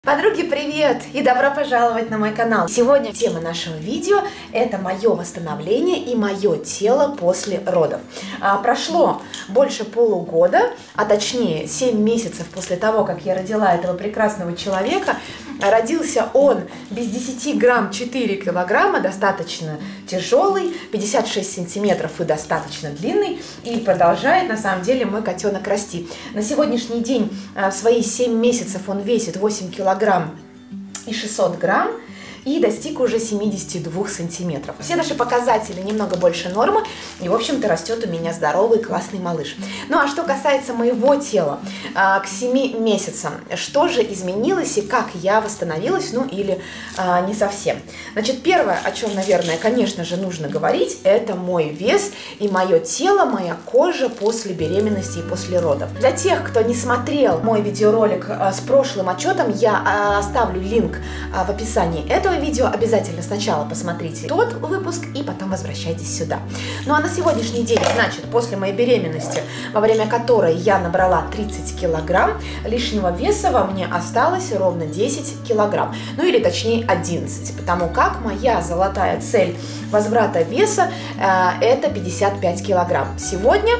Подруги, привет и добро пожаловать на мой канал. Сегодня тема нашего видео – это мое восстановление и мое тело после родов. Прошло больше полугода, а точнее 7 месяцев после того, как я родила этого прекрасного человека. Родился он без 10 грамм 4 килограмма, достаточно тяжелый, 56 сантиметров и достаточно длинный. И продолжает на самом деле мой котенок расти. На сегодняшний день в свои 7 месяцев он весит 8 килограмм и 600 грамм и достиг уже 72 сантиметров. Все наши показатели немного больше нормы, и, в общем-то, растет у меня здоровый, классный малыш. Ну, а что касается моего тела, к 7 месяцам, что же изменилось и как я восстановилась, ну, или не совсем. Значит, первое, о чем, наверное, конечно же, нужно говорить, это мой вес и мое тело, моя кожа после беременности и после родов. Для тех, кто не смотрел мой видеоролик с прошлым отчетом, я оставлю линк в описании этого видео. Обязательно сначала посмотрите тот выпуск и потом возвращайтесь сюда. Ну а на сегодняшний день, значит, после моей беременности, во время которой я набрала 30 килограмм, лишнего веса во мне осталось ровно 10 килограмм. Ну или точнее 11, потому как моя золотая цель возврата веса это 55 килограмм. Сегодня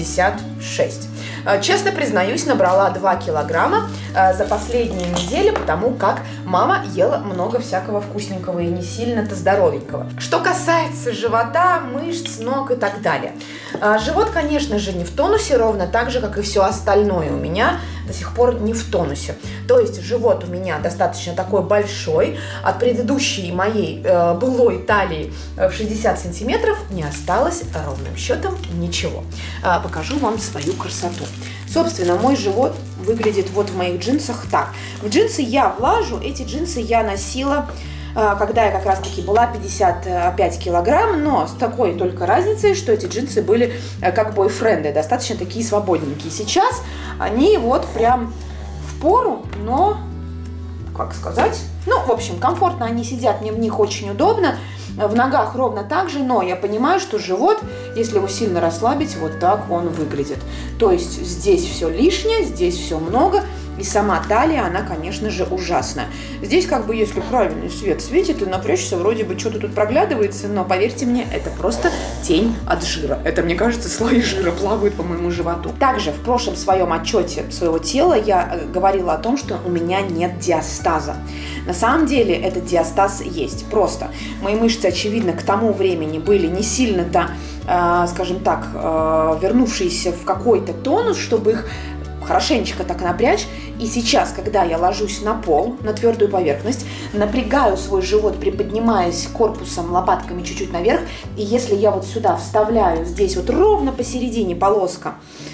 66. Честно признаюсь, набрала 2 килограмма за последние недели, потому как мама ела много всякого вкусненького и не сильно-то здоровенького. Что касается живота, мышц, ног и так далее. Живот, конечно же, не в тонусе, ровно так же, как и все остальное у меня до сих пор не в тонусе. То есть живот у меня достаточно такой большой. От предыдущей моей былой талии в 60 сантиметров не осталось ровным счетом ничего. Покажу вам свою красоту. Собственно, мой живот выглядит вот в моих джинсах так. В джинсы я влажу, эти джинсы я носила, когда я как раз таки была 55 килограмм, но с такой только разницей, что эти джинсы были как бойфренды, достаточно такие свободненькие. Сейчас они вот прям в пору, но, как сказать, ну, в общем, комфортно они сидят, мне в них очень удобно. В ногах ровно так же, но я понимаю, что живот, если его сильно расслабить, вот так он выглядит. То есть здесь все лишнее, здесь все много, и сама талия, она, конечно же, ужасная. Здесь как бы, если правильный свет светит, и напрячься, вроде бы что-то тут проглядывается, но, поверьте мне, это просто тень от жира. Это, мне кажется, слои жира плавают по моему животу. Также в прошлом своем отчете своего тела я говорила о том, что у меня нет диастаза. На самом деле этот диастаз есть. Просто мои мышцы, очевидно, к тому времени были не сильно-то, скажем так, вернувшиеся в какой-то тонус, чтобы их хорошенечко так напрячь. И сейчас, когда я ложусь на пол, на твердую поверхность, напрягаю свой живот, приподнимаясь корпусом, лопатками чуть-чуть наверх, и если я вот сюда вставляю, здесь вот ровно посередине полоска,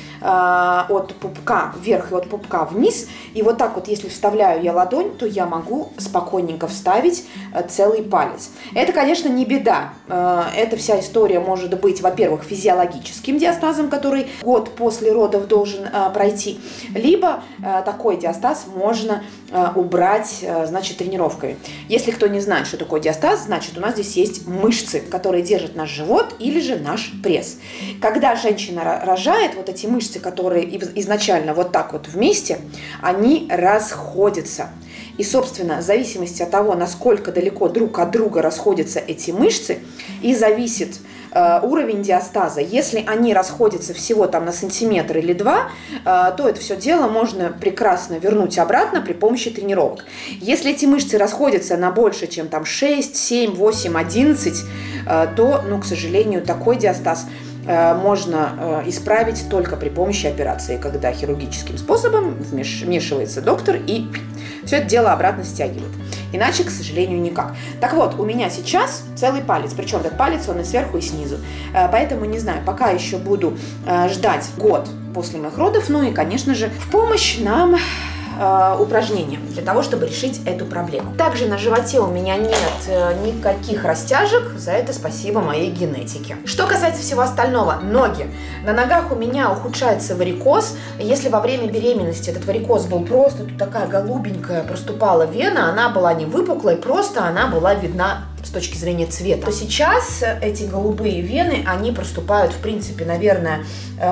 от пупка вверх и от пупка вниз, и вот так вот, если вставляю я ладонь, то я могу спокойненько вставить целый палец. Это, конечно, не беда. Эта вся история может быть, во-первых, физиологическим диастазом, который год после родов должен пройти, либо такой диастаз можно убрать, значит, тренировками. Если кто не знает, что такое диастаз, значит, у нас здесь есть мышцы, которые держат наш живот или же наш пресс. Когда женщина рожает, вот эти мышцы, которые изначально вот так вот вместе, они расходятся. И, собственно, в зависимости от того, насколько далеко друг от друга расходятся эти мышцы, и зависит уровень диастаза. Если они расходятся всего там на сантиметр или два, то это все дело можно прекрасно вернуть обратно при помощи тренировок. Если эти мышцы расходятся на больше, чем там 6, 7, 8, 11, то, ну, к сожалению, такой диастаз можно исправить только при помощи операции, когда хирургическим способом вмешивается доктор и все это дело обратно стягивает. Иначе, к сожалению, никак. Так вот, у меня сейчас целый палец, причем этот палец, он и сверху, и снизу. Поэтому, не знаю, пока еще буду ждать год после моих родов. Ну и, конечно же, в помощь нам упражнения для того, чтобы решить эту проблему. Также на животе у меня нет никаких растяжек, за это спасибо моей генетике. Что касается всего остального, ноги. На ногах у меня ухудшается варикоз. Если во время беременности этот варикоз был просто тут такая голубенькая, проступала вена, она была не выпуклой, просто она была видна с точки зрения цвета, то сейчас эти голубые вены, они проступают, в принципе, наверное,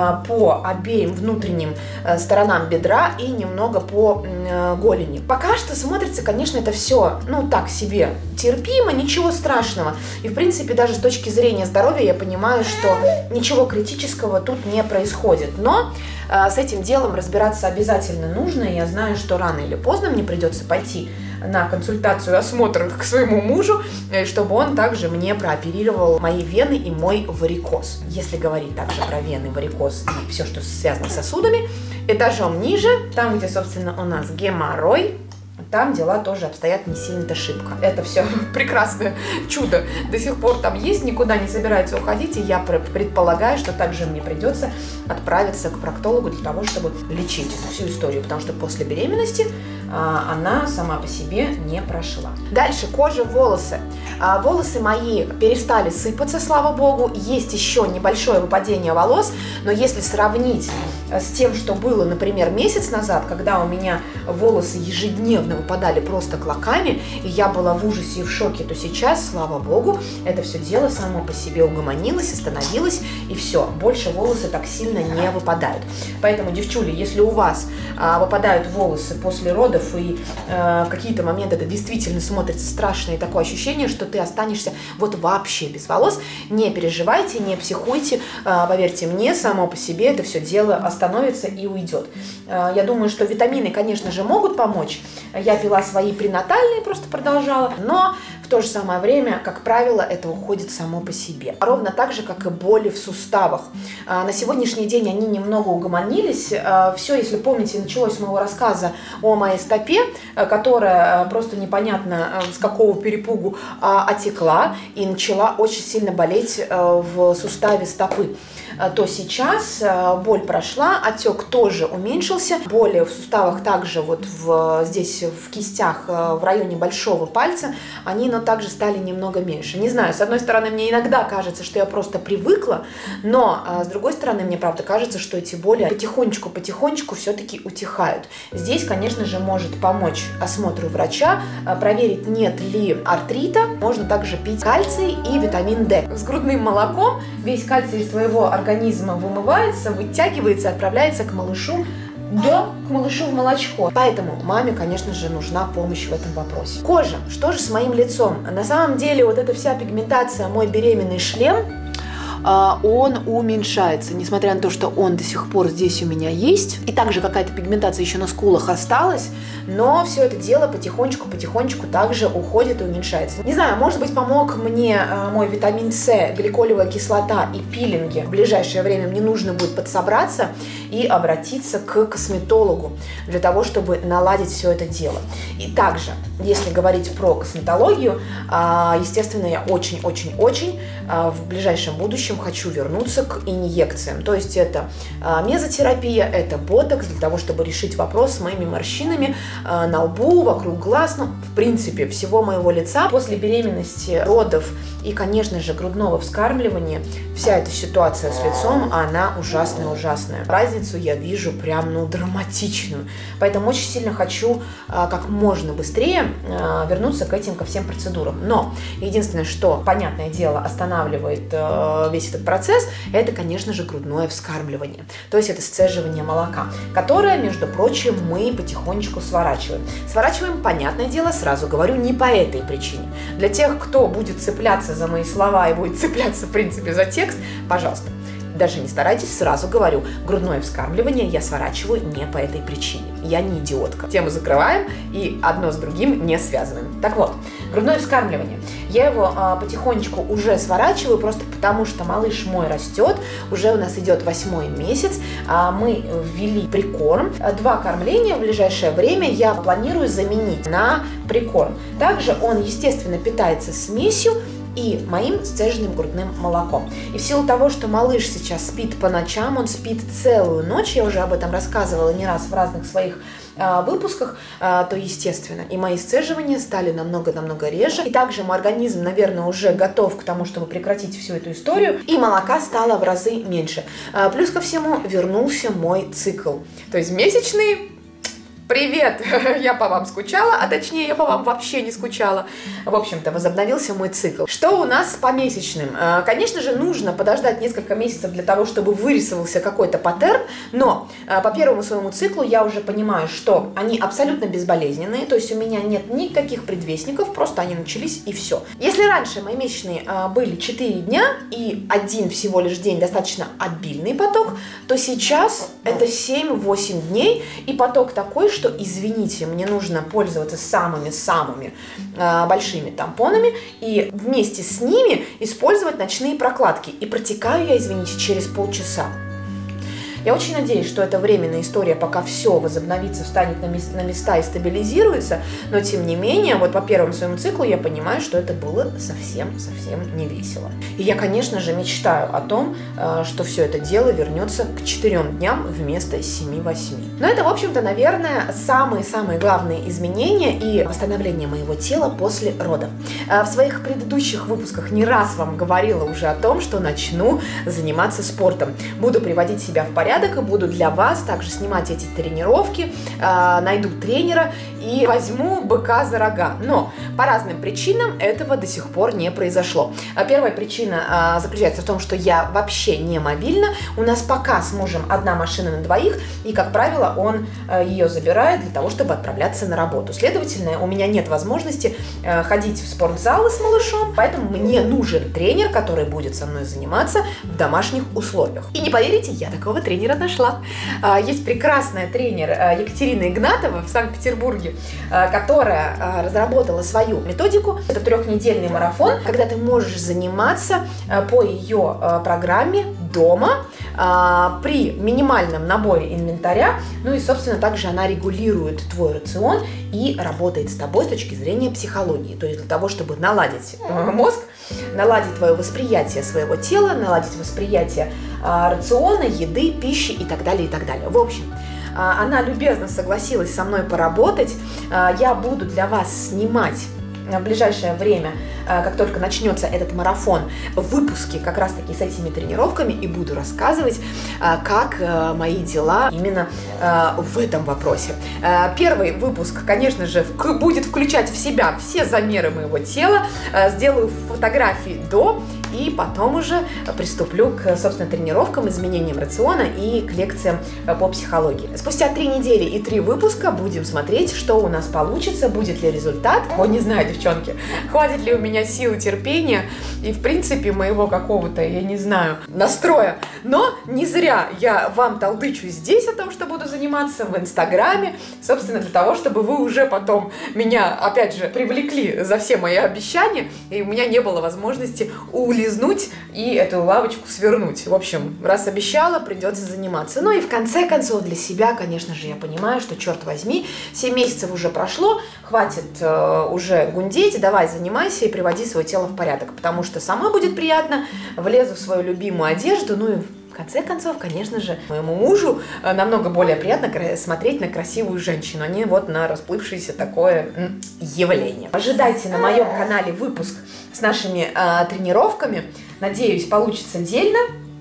по обеим внутренним сторонам бедра и немного по голени. Пока что смотрится, конечно, это все, ну, так себе, терпимо, ничего страшного. И, в принципе, даже с точки зрения здоровья я понимаю, что ничего критического тут не происходит. Но с этим делом разбираться обязательно нужно, и я знаю, что рано или поздно мне придется пойти на консультацию, осмотр к своему мужу, чтобы он также мне прооперировал мои вены и мой варикоз. Если говорить также про вены, варикоз и все, что связано с сосудами, этажом ниже, там, где, собственно, у нас геморрой, там дела тоже обстоят не сильно-то шибко. Это все прекрасное чудо до сих пор там есть, никуда не собирается уходить, и я предполагаю, что также мне придется отправиться к проктологу для того, чтобы лечить эту всю историю, потому что после беременности она сама по себе не прошла. Дальше кожа, волосы. Волосы мои перестали сыпаться, слава богу. Есть еще небольшое выпадение волос, но если сравнить с тем, что было, например, месяц назад, когда у меня волосы ежедневно выпадали просто клоками, и я была в ужасе и в шоке, то сейчас, слава богу, это все дело само по себе угомонилось, остановилось, и все, больше волосы так сильно не выпадают. Поэтому, девчули, если у вас выпадают волосы после родов, и какие-то моменты это действительно смотрится страшно, и такое ощущение, что ты останешься вот вообще без волос, не переживайте, не психуйте, поверьте мне, само по себе это все дело остановится и уйдет. Я думаю, что витамины, конечно же, могут помочь. Я пила свои пренатальные, просто продолжала, но в то же самое время, как правило, это уходит само по себе. Ровно так же, как и боли в суставах. На сегодняшний день они немного угомонились. Все, если помните, началось с моего рассказа о моей стопе, которая просто непонятно с какого перепугу отекла и начала очень сильно болеть в суставе стопы. То сейчас боль прошла, отек тоже уменьшился, боли в суставах также вот здесь в кистях в районе большого пальца, они, но также стали немного меньше. Не знаю, с одной стороны, мне иногда кажется, что я просто привыкла, но с другой стороны, мне правда кажется, что эти боли потихонечку все-таки утихают. Здесь, конечно же, может помочь осмотру врача, проверить, нет ли артрита. Можно также пить кальций и витамин D. С грудным молоком весь кальций из твоего организма вымывается, вытягивается, отправляется к малышу, к малышу в молочко. Поэтому маме, конечно же, нужна помощь в этом вопросе. Кожа. Что же с моим лицом? На самом деле вот эта вся пигментация, мой беременный шлем, он уменьшается, несмотря на то, что он до сих пор здесь у меня есть. И также какая-то пигментация еще на скулах осталась, но все это дело потихонечку также уходит и уменьшается. Не знаю, может быть, помог мне мой витамин С, гликолевая кислота и пилинги. В ближайшее время мне нужно будет подсобраться и обратиться к косметологу для того, чтобы наладить все это дело. И также, если говорить про косметологию, естественно, я очень-очень-очень в ближайшем будущем хочу вернуться к инъекциям. То есть это мезотерапия, это ботокс для того, чтобы решить вопрос с моими морщинами на лбу, вокруг глаз, ну, в принципе, всего моего лица. После беременности, родов и, конечно же, грудного вскармливания вся эта ситуация с лицом, она ужасная. Разницу я вижу прям, ну, драматичную. Поэтому очень сильно хочу как можно быстрее вернуться ко всем процедурам. Но единственное, что, понятное дело, останавливает весь этот процесс, это, конечно же, грудное вскармливание. То есть это сцеживание молока, которое, между прочим, мы потихонечку сворачиваем. Сворачиваем, понятное дело, сразу говорю, не по этой причине. Для тех, кто будет цепляться за мои слова и будет цепляться, в принципе, за текст, пожалуйста, даже не старайтесь, сразу говорю, грудное вскармливание я сворачиваю не по этой причине. Я не идиотка. Тему закрываем и одно с другим не связываем. Так вот, грудное вскармливание. Я его потихонечку уже сворачиваю, просто потому что малыш мой растет, уже у нас идет 8-й месяц, мы ввели прикорм. 2 кормления в ближайшее время я планирую заменить на прикорм. Также он, естественно, питается смесью и моим сцеженным грудным молоком. И в силу того, что малыш сейчас спит по ночам, он спит целую ночь, я уже об этом рассказывала не раз в разных своих выпусках, то естественно и мои сцеживания стали намного реже. И также мой организм, наверное, уже готов к тому, чтобы прекратить всю эту историю, и молока стало в разы меньше. Плюс ко всему вернулся мой цикл. То есть месячные Привет! Я по вам скучала, а точнее я по вам вообще не скучала. В общем-то, возобновился мой цикл. Что у нас по месячным? Конечно же, нужно подождать несколько месяцев для того, чтобы вырисовался какой-то паттерн, но по первому своему циклу я уже понимаю, что они абсолютно безболезненные, то есть у меня нет никаких предвестников, просто они начались и все. Если раньше мои месячные были 4 дня и один всего лишь день достаточно обильный поток, то сейчас это 7-8 дней и поток такой, что, извините, мне нужно пользоваться самыми-самыми большими тампонами и вместе с ними использовать ночные прокладки. И протекаю я, извините, через полчаса. Я очень надеюсь, что это временная история, пока все возобновится, встанет на места и стабилизируется, но тем не менее, вот по первому своему циклу я понимаю, что это было совсем не весело. И я, конечно же, мечтаю о том, что все это дело вернется к 4 дням вместо 7-8. Но это, в общем-то, наверное, самые главные изменения и восстановление моего тела после родов. В своих предыдущих выпусках не раз вам говорила уже о том, что начну заниматься спортом. Буду приводить себя в порядок и буду для вас также снимать эти тренировки, найду тренера и возьму быка за рога. Но по разным причинам этого до сих пор не произошло. Первая причина заключается в том, что я вообще не мобильна. У нас пока с мужем одна машина на двоих, и, как правило, он ее забирает для того, чтобы отправляться на работу. Следовательно, у меня нет возможности ходить в спортзалы с малышом, поэтому мне нужен тренер, который будет со мной заниматься в домашних условиях. И не поверите, я такого тренера нашла. Есть прекрасная тренер Екатерина Игнатова в Санкт-Петербурге, которая разработала свою методику. Это 3-недельный марафон, когда ты можешь заниматься по ее программе дома при минимальном наборе инвентаря. Ну и, собственно, также она регулирует твой рацион и работает с тобой с точки зрения психологии. То есть для того, чтобы наладить мозг, наладить твое восприятие своего тела, наладить восприятие рациона, еды, пищи и так далее, и так далее. В общем, она любезно согласилась со мной поработать. Я буду для вас снимать в ближайшее время, как только начнется этот марафон, выпуски как раз-таки с этими тренировками и буду рассказывать, как мои дела именно в этом вопросе. Первый выпуск, конечно же, будет включать в себя все замеры моего тела, сделаю фотографии до, и потом уже приступлю к, собственно, тренировкам, изменениям рациона и к лекциям по психологии. Спустя 3 недели и 3 выпуска будем смотреть, что у нас получится, будет ли результат. Ой, не знаю, девчонки, хватит ли у меня силы, терпения и, в принципе, моего какого-то, я не знаю, настроя. Но не зря я вам толдычу здесь о том, что буду заниматься в Инстаграме, собственно, для того, чтобы вы уже потом меня, опять же, привлекли за все мои обещания, и у меня не было возможности улизнуть и эту лавочку свернуть. В общем, раз обещала, придется заниматься. Ну и в конце концов для себя, конечно же, я понимаю, что, черт возьми, 7 месяцев уже прошло, хватит уже гундеть, давай занимайся и приводи свое тело в порядок, потому что самой будет приятно, влезу в свою любимую одежду, ну и в конце концов, конечно же, моему мужу намного более приятно смотреть на красивую женщину, а не вот на расплывшееся такое явление. Ожидайте на моем канале выпуск с нашими тренировками. Надеюсь, получится дельно.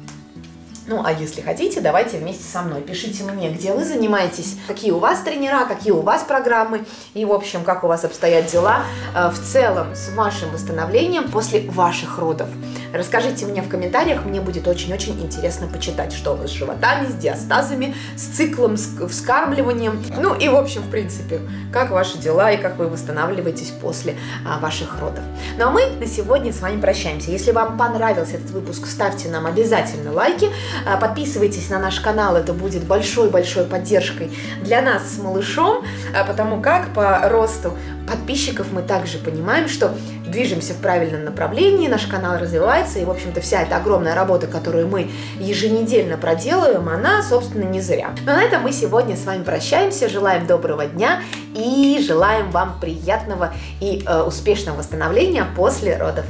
Ну, а если хотите, давайте вместе со мной. Пишите мне, где вы занимаетесь, какие у вас тренера, какие у вас программы и, в общем, как у вас обстоят дела в целом с вашим восстановлением после ваших родов. Расскажите мне в комментариях, мне будет очень-очень интересно почитать, что у вас с животами, с диастазами, с циклом, с вскармливанием. Ну и, в общем, в принципе, как ваши дела и как вы восстанавливаетесь после ваших родов. Ну а мы на сегодня с вами прощаемся. Если вам понравился этот выпуск, ставьте нам обязательно лайки. Подписывайтесь на наш канал, это будет большой-большой поддержкой для нас с малышом, потому как по росту подписчиков мы также понимаем, что движемся в правильном направлении, наш канал развивается, и, в общем-то, вся эта огромная работа, которую мы еженедельно проделываем, она, собственно, не зря. Но на этом мы сегодня с вами прощаемся, желаем доброго дня и желаем вам приятного и успешного восстановления после родов.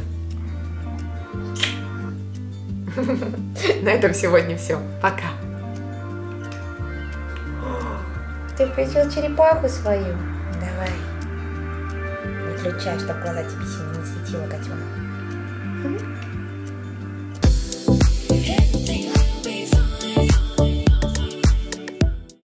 На этом сегодня все. Пока. Ты включил черепаху свою? Давай. Выключай, чтобы глаза тебе сильно не светило, котенок.